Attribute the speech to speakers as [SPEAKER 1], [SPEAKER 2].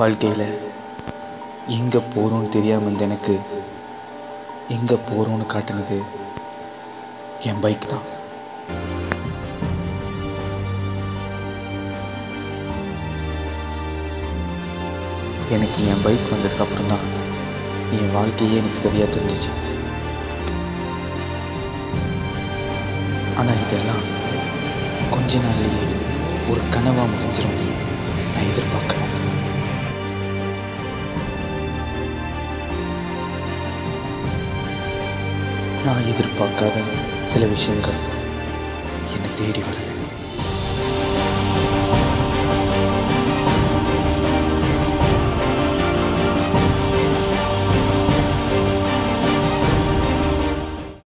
[SPEAKER 1] வாழ்க்கையில் எங்கே போகிறோன்னு தெரியாமல் இருந்த எனக்கு எங்கே போகிறோன்னு காட்டுனது என் பைக் தான். எனக்கு என் பைக் வந்ததுக்கப்புறம் தான் என் வாழ்க்கையே எனக்கு சரியாக தெரிஞ்சிச்சு. ஆனால் இதெல்லாம் கொஞ்ச நாள்லேயே ஒரு கனவாக முடிஞ்சிடும் நான் எதிர்பார்க்கல. நான் எதிர்பார்க்காத சில விஷயங்கள் என்னை தேடி வருது.